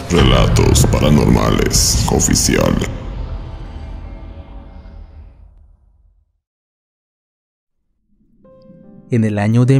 Relatos Paranormales Oficial. En el año de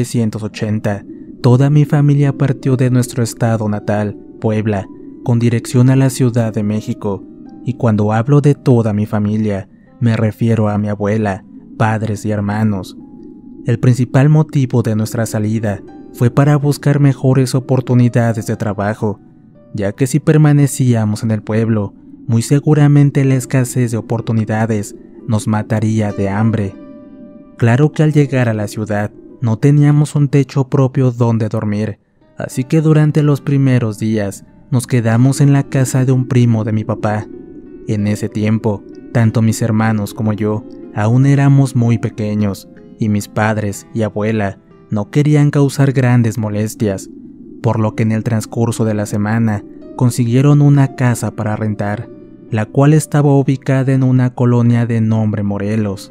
1980, toda mi familia partió de nuestro estado natal, Puebla, con dirección a la Ciudad de México. Y cuando hablo de toda mi familia, me refiero a mi abuela, padres y hermanos. El principal motivo de nuestra salida fue para buscar mejores oportunidades de trabajo, ya que si permanecíamos en el pueblo, muy seguramente la escasez de oportunidades nos mataría de hambre. Claro que al llegar a la ciudad, no teníamos un techo propio donde dormir, así que durante los primeros días nos quedamos en la casa de un primo de mi papá. En ese tiempo, tanto mis hermanos como yo aún éramos muy pequeños, y mis padres y abuela no querían causar grandes molestias, por lo que en el transcurso de la semana consiguieron una casa para rentar, la cual estaba ubicada en una colonia de nombre Morelos.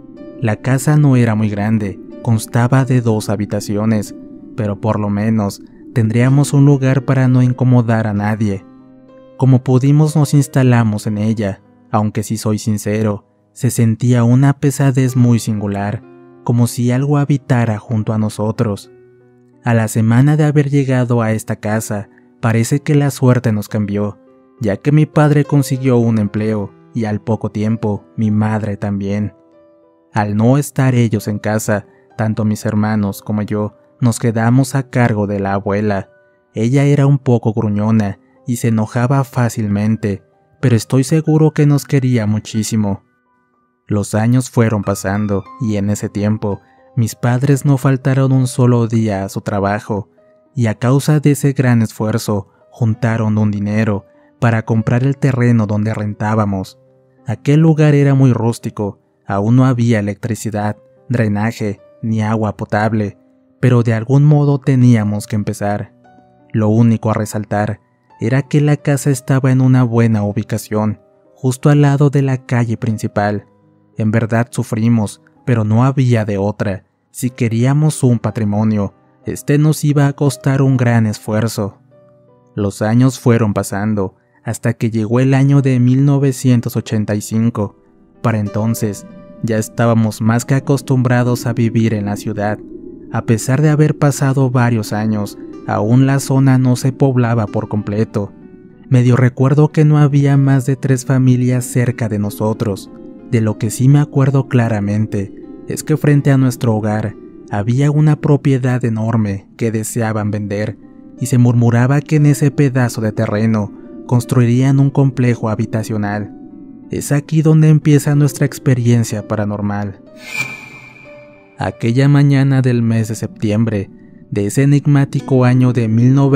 La casa no era muy grande, constaba de 2 habitaciones, pero por lo menos tendríamos un lugar para no incomodar a nadie. Como pudimos nos instalamos en ella, aunque si soy sincero, se sentía una pesadez muy singular, como si algo habitara junto a nosotros. A la semana de haber llegado a esta casa, parece que la suerte nos cambió, ya que mi padre consiguió un empleo y al poco tiempo mi madre también. Al no estar ellos en casa, tanto mis hermanos como yo nos quedamos a cargo de la abuela. Ella era un poco gruñona y se enojaba fácilmente, pero estoy seguro que nos quería muchísimo. Los años fueron pasando y en ese tiempo mis padres no faltaron un solo día a su trabajo, y a causa de ese gran esfuerzo juntaron un dinero para comprar el terreno donde rentábamos. Aquel lugar era muy rústico, aún no había electricidad, drenaje ni agua potable, pero de algún modo teníamos que empezar. Lo único a resaltar era que la casa estaba en una buena ubicación, justo al lado de la calle principal. En verdad sufrimos, pero no había de otra. Si queríamos un patrimonio, este nos iba a costar un gran esfuerzo. Los años fueron pasando, hasta que llegó el año de 1985. Para entonces, ya estábamos más que acostumbrados a vivir en la ciudad. A pesar de haber pasado varios años, aún la zona no se poblaba por completo. Medio recuerdo que no había más de 3 familias cerca de nosotros. De lo que sí me acuerdo claramente es que frente a nuestro hogar había una propiedad enorme que deseaban vender, y se murmuraba que en ese pedazo de terreno construirían un complejo habitacional. Es aquí donde empieza nuestra experiencia paranormal. Aquella mañana del mes de septiembre de ese enigmático año de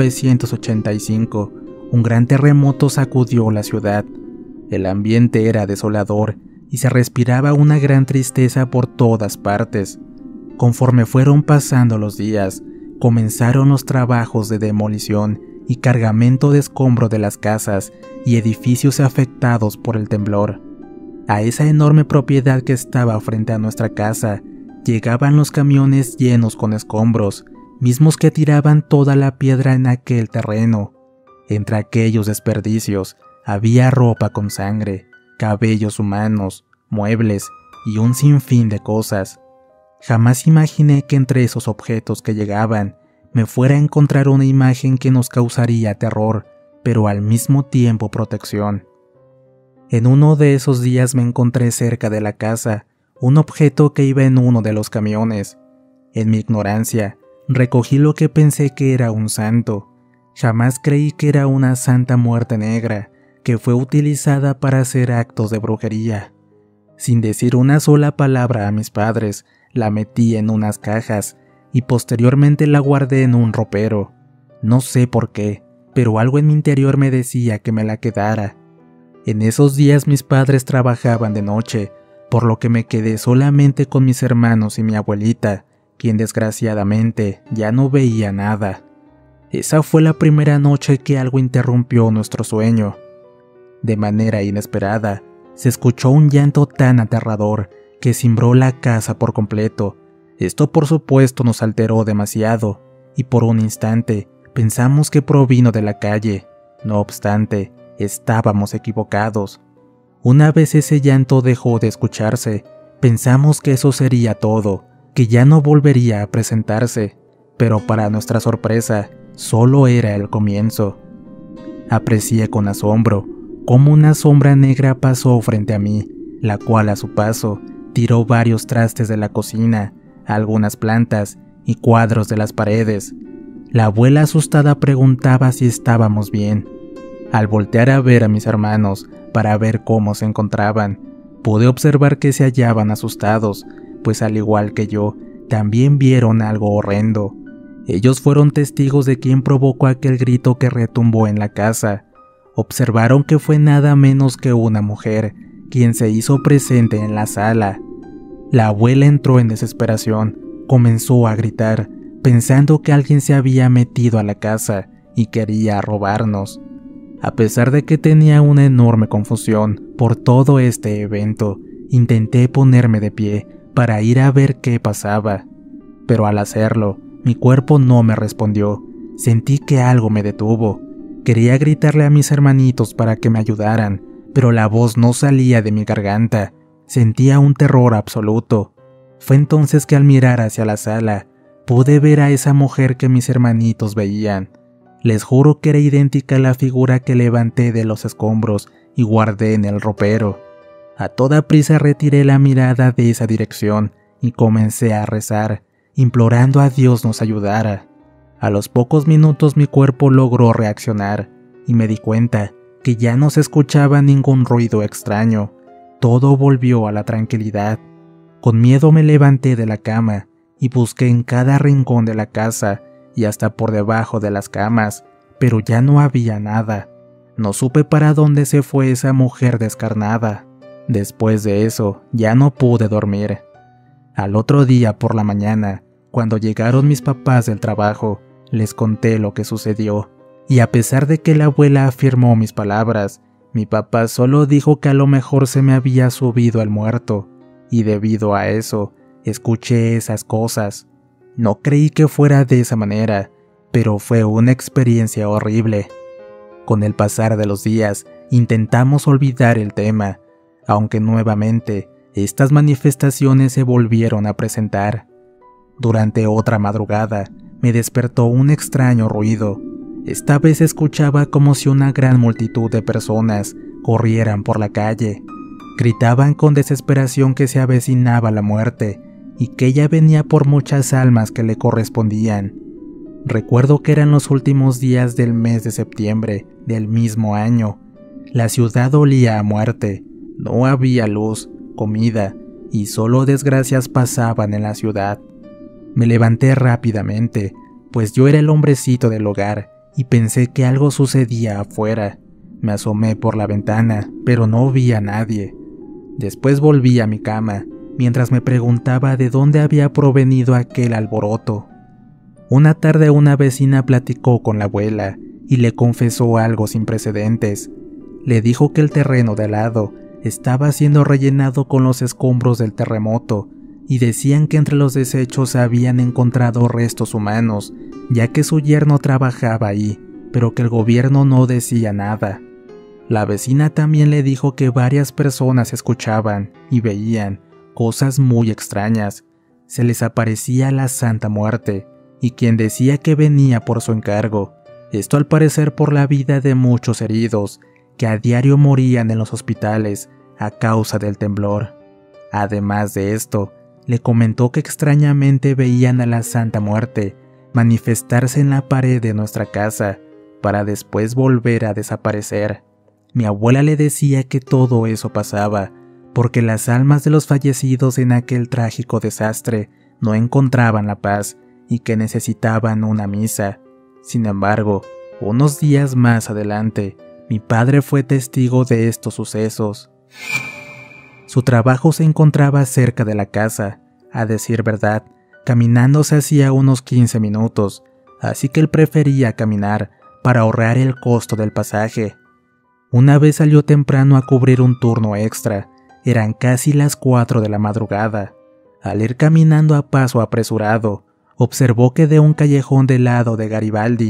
1985, un gran terremoto sacudió la ciudad. El ambiente era desolador y se respiraba una gran tristeza por todas partes. Conforme fueron pasando los días, comenzaron los trabajos de demolición y cargamento de escombro de las casas y edificios afectados por el temblor. A esa enorme propiedad que estaba frente a nuestra casa, llegaban los camiones llenos con escombros, mismos que tiraban toda la piedra en aquel terreno. Entre aquellos desperdicios había ropa con sangre, cabellos humanos, muebles y un sinfín de cosas. Jamás imaginé que entre esos objetos que llegaban me fuera a encontrar una imagen que nos causaría terror, pero al mismo tiempo protección. En uno de esos días me encontré cerca de la casa un objeto que iba en uno de los camiones. En mi ignorancia, recogí lo que pensé que era un santo. Jamás creí que era una santa muerte negra que fue utilizada para hacer actos de brujería. Sin decir una sola palabra a mis padres, la metí en unas cajas y posteriormente la guardé en un ropero. No sé por qué, pero algo en mi interior me decía que me la quedara. En esos días mis padres trabajaban de noche, por lo que me quedé solamente con mis hermanos y mi abuelita, quien desgraciadamente ya no veía nada. Esa fue la primera noche que algo interrumpió nuestro sueño. De manera inesperada, se escuchó un llanto tan aterrador que cimbró la casa por completo. Esto por supuesto nos alteró demasiado, y por un instante pensamos que provino de la calle. No obstante, estábamos equivocados. Una vez ese llanto dejó de escucharse, pensamos que eso sería todo, que ya no volvería a presentarse, pero para nuestra sorpresa, solo era el comienzo. Aprecié con asombro cómo una sombra negra pasó frente a mí, la cual a su paso tiró varios trastes de la cocina, algunas plantas y cuadros de las paredes. La abuela asustada preguntaba si estábamos bien. Al voltear a ver a mis hermanos para ver cómo se encontraban, pude observar que se hallaban asustados, pues al igual que yo, también vieron algo horrendo. Ellos fueron testigos de quién provocó aquel grito que retumbó en la casa. Observaron que fue nada menos que una mujer, quien se hizo presente en la sala. La abuela entró en desesperación, comenzó a gritar, pensando que alguien se había metido a la casa y quería robarnos. A pesar de que tenía una enorme confusión por todo este evento, intenté ponerme de pie para ir a ver qué pasaba. Pero al hacerlo, mi cuerpo no me respondió. Sentí que algo me detuvo. Quería gritarle a mis hermanitos para que me ayudaran, pero la voz no salía de mi garganta. Sentía un terror absoluto. Fue entonces que al mirar hacia la sala, pude ver a esa mujer que mis hermanitos veían. Les juro que era idéntica a la figura que levanté de los escombros y guardé en el ropero. A toda prisa retiré la mirada de esa dirección y comencé a rezar, implorando a Dios nos ayudara. A los pocos minutos mi cuerpo logró reaccionar y me di cuenta que ya no se escuchaba ningún ruido extraño. Todo volvió a la tranquilidad. Con miedo me levanté de la cama y busqué en cada rincón de la casa y hasta por debajo de las camas, pero ya no había nada. No supe para dónde se fue esa mujer descarnada. Después de eso, ya no pude dormir. Al otro día por la mañana, cuando llegaron mis papás del trabajo, les conté lo que sucedió, y a pesar de que la abuela afirmó mis palabras, mi papá solo dijo que a lo mejor se me había subido el muerto, y debido a eso, escuché esas cosas. No creí que fuera de esa manera, pero fue una experiencia horrible. Con el pasar de los días, intentamos olvidar el tema, aunque nuevamente, estas manifestaciones se volvieron a presentar. Durante otra madrugada, me despertó un extraño ruido. Esta vez escuchaba como si una gran multitud de personas corrieran por la calle. Gritaban con desesperación que se avecinaba la muerte y que ella venía por muchas almas que le correspondían. Recuerdo que eran los últimos días del mes de septiembre del mismo año. La ciudad olía a muerte. No había luz, comida y solo desgracias pasaban en la ciudad. Me levanté rápidamente, pues yo era el hombrecito del hogar y pensé que algo sucedía afuera. Me asomé por la ventana, pero no vi a nadie. Después volví a mi cama, mientras me preguntaba de dónde había provenido aquel alboroto. Una tarde una vecina platicó con la abuela y le confesó algo sin precedentes. Le dijo que el terreno de al lado estaba siendo rellenado con los escombros del terremoto y decían que entre los desechos habían encontrado restos humanos, ya que su yerno trabajaba ahí, pero que el gobierno no decía nada. La vecina también le dijo que varias personas escuchaban y veían cosas muy extrañas. Se les aparecía la Santa Muerte, y quien decía que venía por su encargo. Esto al parecer por la vida de muchos heridos, que a diario morían en los hospitales a causa del temblor. Además de esto, le comentó que extrañamente veían a la Santa Muerte manifestarse en la pared de nuestra casa, para después volver a desaparecer. Mi abuela le decía que todo eso pasaba, porque las almas de los fallecidos en aquel trágico desastre no encontraban la paz y que necesitaban una misa. Sin embargo, unos días más adelante, mi padre fue testigo de estos sucesos. Su trabajo se encontraba cerca de la casa, a decir verdad, caminando se hacía unos 15 minutos, así que él prefería caminar para ahorrar el costo del pasaje. Una vez salió temprano a cubrir un turno extra, eran casi las 4 de la madrugada. Al ir caminando a paso apresurado, observó que de un callejón del lado de Garibaldi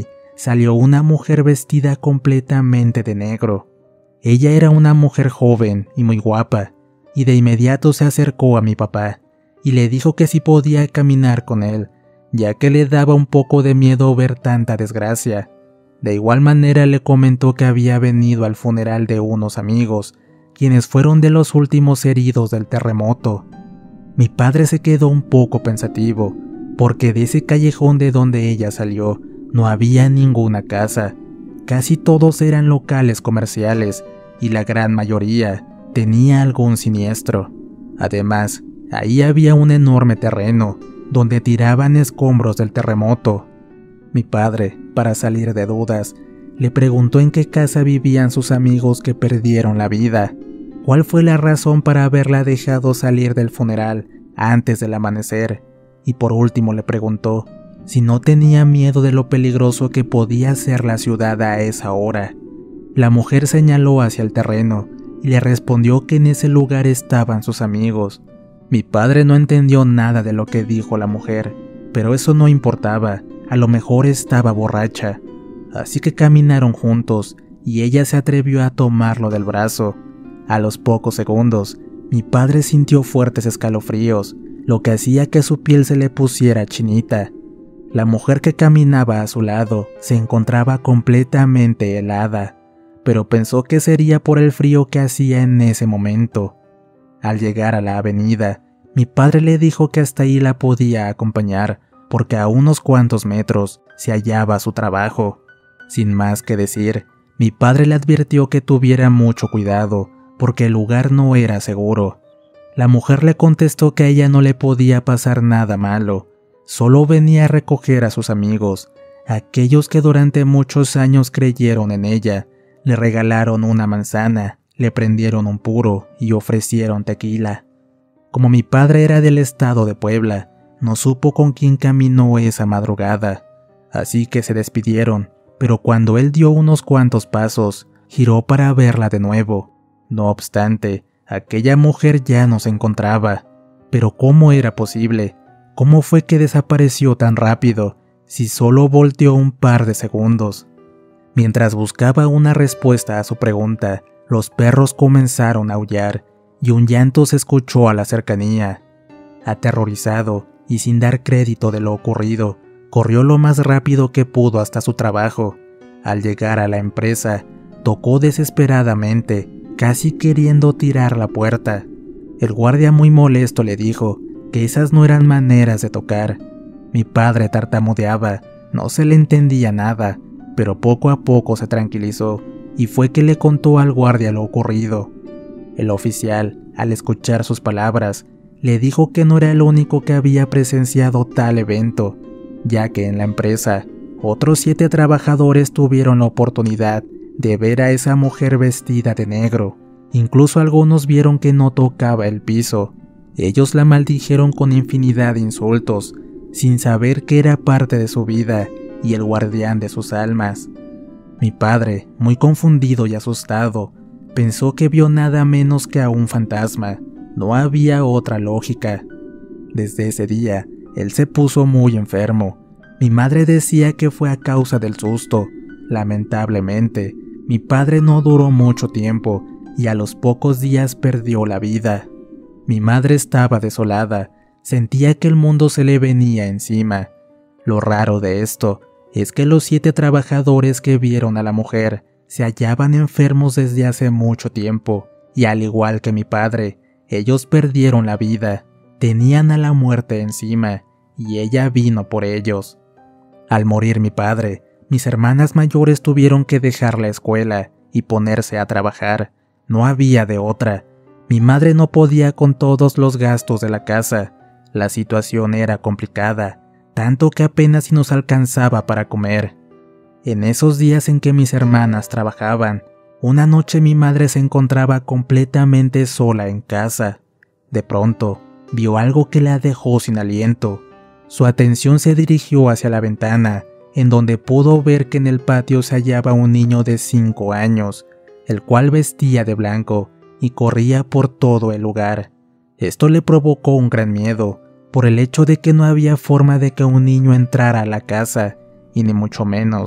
salió una mujer vestida completamente de negro. Ella era una mujer joven y muy guapa, y de inmediato se acercó a mi papá y le dijo que si podía caminar con él, ya que le daba un poco de miedo ver tanta desgracia. De igual manera le comentó que había venido al funeral de unos amigos, quienes fueron de los últimos heridos del terremoto. Mi padre se quedó un poco pensativo, porque de ese callejón de donde ella salió no había ninguna casa. Casi todos eran locales comerciales y la gran mayoría tenía algún siniestro. Además, ahí había un enorme terreno donde tiraban escombros del terremoto. Mi padre, para salir de dudas, le preguntó en qué casa vivían sus amigos que perdieron la vida, cuál fue la razón para haberla dejado salir del funeral antes del amanecer, y por último le preguntó si no tenía miedo de lo peligroso que podía ser la ciudad a esa hora. La mujer señaló hacia el terreno y le respondió que en ese lugar estaban sus amigos. Mi padre no entendió nada de lo que dijo la mujer, pero eso no importaba, a lo mejor estaba borracha. Así que caminaron juntos y ella se atrevió a tomarlo del brazo. A los pocos segundos, mi padre sintió fuertes escalofríos, lo que hacía que su piel se le pusiera chinita. La mujer que caminaba a su lado se encontraba completamente helada, pero pensó que sería por el frío que hacía en ese momento. Al llegar a la avenida, mi padre le dijo que hasta ahí la podía acompañar, porque a unos cuantos metros se hallaba su trabajo. Sin más que decir, mi padre le advirtió que tuviera mucho cuidado, porque el lugar no era seguro. La mujer le contestó que a ella no le podía pasar nada malo, solo venía a recoger a sus amigos, aquellos que durante muchos años creyeron en ella, le regalaron una manzana, le prendieron un puro y ofrecieron tequila. Como mi padre era del estado de Puebla, no supo con quién caminó esa madrugada, así que se despidieron, pero cuando él dio unos cuantos pasos, giró para verla de nuevo. No obstante, aquella mujer ya no se encontraba. Pero ¿cómo era posible? ¿Cómo fue que desapareció tan rápido, si solo volteó un par de segundos? Mientras buscaba una respuesta a su pregunta, los perros comenzaron a aullar y un llanto se escuchó a la cercanía. Aterrorizado y sin dar crédito de lo ocurrido, corrió lo más rápido que pudo hasta su trabajo. Al llegar a la empresa, tocó desesperadamente, casi queriendo tirar la puerta. El guardia, muy molesto, le dijo que esas no eran maneras de tocar. Mi padre tartamudeaba, no se le entendía nada, pero poco a poco se tranquilizó y fue que le contó al guardia lo ocurrido. El oficial, al escuchar sus palabras, le dijo que no era el único que había presenciado tal evento, ya que en la empresa, otros 7 trabajadores tuvieron la oportunidad de ver a esa mujer vestida de negro. Incluso algunos vieron que no tocaba el piso. Ellos la maldijeron con infinidad de insultos, sin saber que era parte de su vida y el guardián de sus almas. Mi padre, muy confundido y asustado, pensó que vio nada menos que a un fantasma. No había otra lógica. Desde ese día, él se puso muy enfermo. Mi madre decía que fue a causa del susto. Lamentablemente, mi padre no duró mucho tiempo y a los pocos días perdió la vida. Mi madre estaba desolada, sentía que el mundo se le venía encima. Lo raro de esto es que los 7 trabajadores que vieron a la mujer se hallaban enfermos desde hace mucho tiempo, y al igual que mi padre, ellos perdieron la vida, tenían a la muerte encima, y ella vino por ellos. Al morir mi padre, mis hermanas mayores tuvieron que dejar la escuela y ponerse a trabajar. No había de otra. Mi madre no podía con todos los gastos de la casa. La situación era complicada, tanto que apenas si nos alcanzaba para comer. En esos días en que mis hermanas trabajaban, una noche mi madre se encontraba completamente sola en casa. De pronto, vio algo que la dejó sin aliento. Su atención se dirigió hacia la ventana, en donde pudo ver que en el patio se hallaba un niño de 5 años, el cual vestía de blanco y corría por todo el lugar. Esto le provocó un gran miedo, por el hecho de que no había forma de que un niño entrara a la casa, y ni mucho menos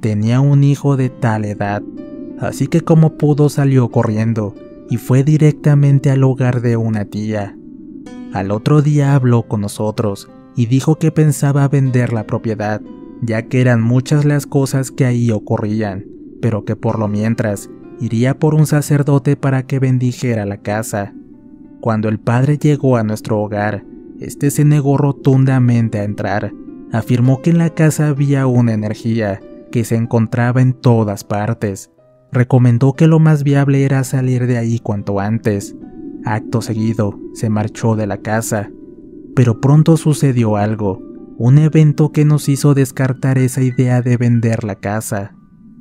tenía un hijo de tal edad, así que como pudo salió corriendo y fue directamente al hogar de una tía. Al otro día habló con nosotros y dijo que pensaba vender la propiedad, ya que eran muchas las cosas que ahí ocurrían, pero que por lo mientras iría por un sacerdote para que bendijera la casa. Cuando el padre llegó a nuestro hogar, este se negó rotundamente a entrar. Afirmó que en la casa había una energía que se encontraba en todas partes. Recomendó que lo más viable era salir de ahí cuanto antes. Acto seguido, se marchó de la casa. Pero pronto sucedió algo, un evento que nos hizo descartar esa idea de vender la casa.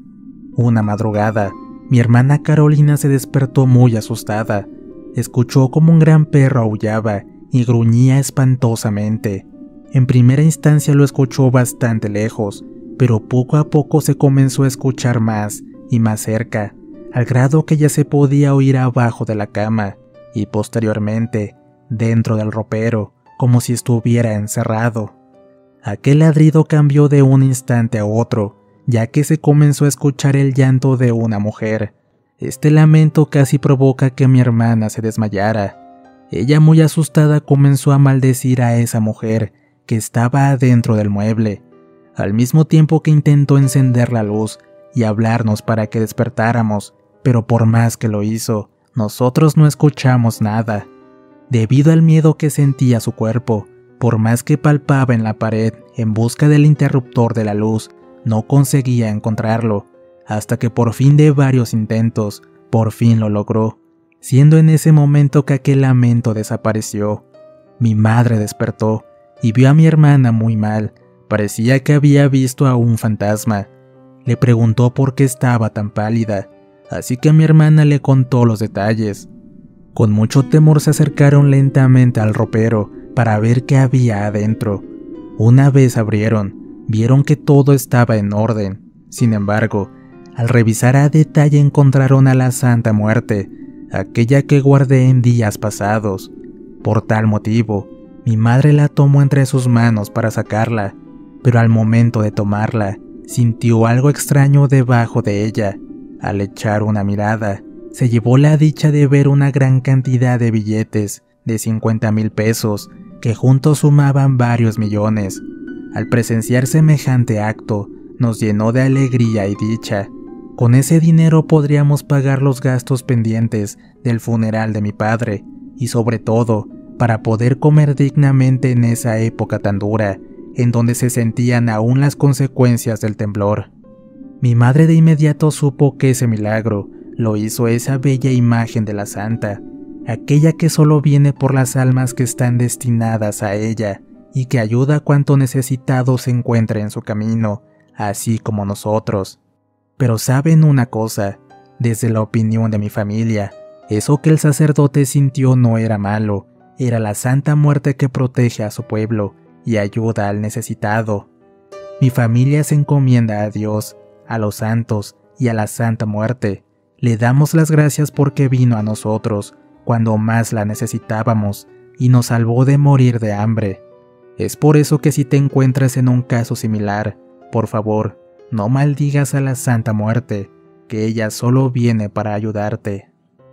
Una madrugada, mi hermana Carolina se despertó muy asustada. Escuchó como un gran perro aullaba y gruñía espantosamente. En primera instancia lo escuchó bastante lejos, pero poco a poco se comenzó a escuchar más y más cerca, al grado que ya se podía oír abajo de la cama y posteriormente dentro del ropero, como si estuviera encerrado. Aquel ladrido cambió de un instante a otro, ya que se comenzó a escuchar el llanto de una mujer. Este lamento casi provoca que mi hermana se desmayara. Ella, muy asustada, comenzó a maldecir a esa mujer que estaba adentro del mueble, al mismo tiempo que intentó encender la luz y hablarnos para que despertáramos, pero por más que lo hizo, nosotros no escuchamos nada. Debido al miedo que sentía su cuerpo, por más que palpaba en la pared en busca del interruptor de la luz, no conseguía encontrarlo, hasta que por fin de varios intentos, por fin lo logró, siendo en ese momento que aquel lamento desapareció. Mi madre despertó y vio a mi hermana muy mal, parecía que había visto a un fantasma. Le preguntó por qué estaba tan pálida, así que mi hermana le contó los detalles. Con mucho temor se acercaron lentamente al ropero para ver qué había adentro. Una vez abrieron, vieron que todo estaba en orden. Sin embargo, al revisar a detalle encontraron a la Santa Muerte, aquella que guardé en días pasados. Por tal motivo, mi madre la tomó entre sus manos para sacarla, pero al momento de tomarla, sintió algo extraño debajo de ella. Al echar una mirada, se llevó la dicha de ver una gran cantidad de billetes de 50,000 pesos que juntos sumaban varios millones. Al presenciar semejante acto, nos llenó de alegría y dicha. Con ese dinero podríamos pagar los gastos pendientes del funeral de mi padre y sobre todo para poder comer dignamente en esa época tan dura, en donde se sentían aún las consecuencias del temblor. Mi madre de inmediato supo que ese milagro lo hizo esa bella imagen de la santa, aquella que solo viene por las almas que están destinadas a ella y que ayuda a cuanto necesitado se encuentre en su camino, así como nosotros. Pero ¿saben una cosa? Desde la opinión de mi familia, eso que el sacerdote sintió no era malo, era la Santa Muerte que protege a su pueblo y ayuda al necesitado. Mi familia se encomienda a Dios, a los santos y a la Santa Muerte. Le damos las gracias porque vino a nosotros cuando más la necesitábamos y nos salvó de morir de hambre. Es por eso que si te encuentras en un caso similar, por favor, no maldigas a la Santa Muerte, que ella solo viene para ayudarte.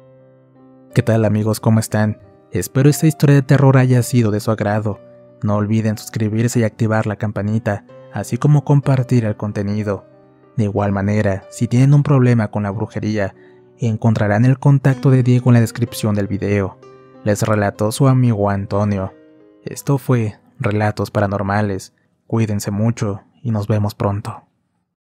¿Qué tal amigos? ¿Cómo están? Espero esta historia de terror haya sido de su agrado. No olviden suscribirse y activar la campanita, así como compartir el contenido. De igual manera, si tienen un problema con la brujería, encontrarán el contacto de Diego en la descripción del video. Les relató su amigo Antonio. Esto fue Relatos Paranormales. Cuídense mucho y nos vemos pronto.